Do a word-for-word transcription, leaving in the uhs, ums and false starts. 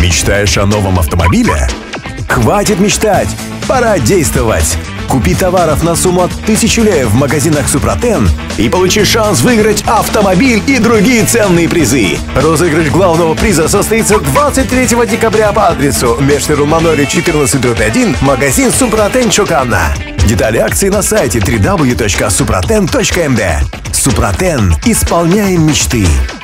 Мечтаешь о новом автомобиле? Хватит мечтать! Пора действовать! Купи товаров на сумму от тысячи леев в магазинах Супротен и получи шанс выиграть автомобиль и другие ценные призы. Розыгрыш главного приза состоится двадцать третьего декабря по адресу Мештеру Маноле четырнадцать дробь один, магазин Супротен Чоканна. Детали акции на сайте дабл ю дабл ю дабл ю точка супротен точка эм дэ. Супротен. Исполняем мечты.